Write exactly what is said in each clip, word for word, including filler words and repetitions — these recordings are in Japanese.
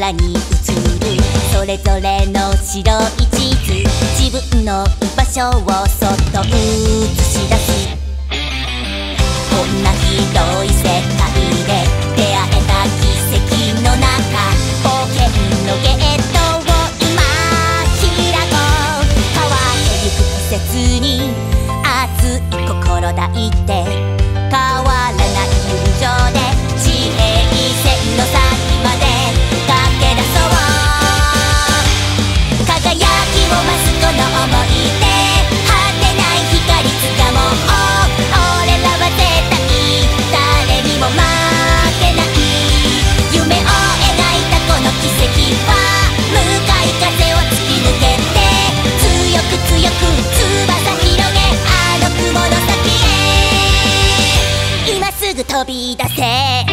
空に映るそれぞれの白い地図、自分の居場所をそっと映し出す。こんな広い世界で出会えた奇跡の中、冒険のゲートを今開こう。変わってゆく季節に熱い心抱いて、変わらない友情で地平線の先まで駆け出そう。輝きを増すこの想いで果てない光つかもう。俺らは絶対誰にも負けない。夢を描いたこの奇跡は向かい風を突き抜けて、強く強く翼広げ、あの雲の先へ今すぐ飛び出せ。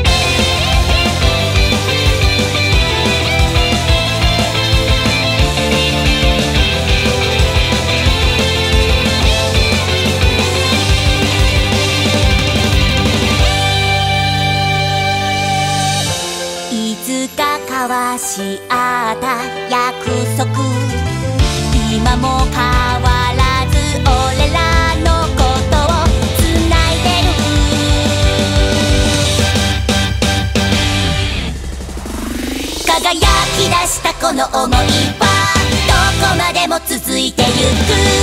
いつか交わし合った約束、今も変わらず俺らのことをつないでる。輝き出したこの想いはどこまでも続いてゆく。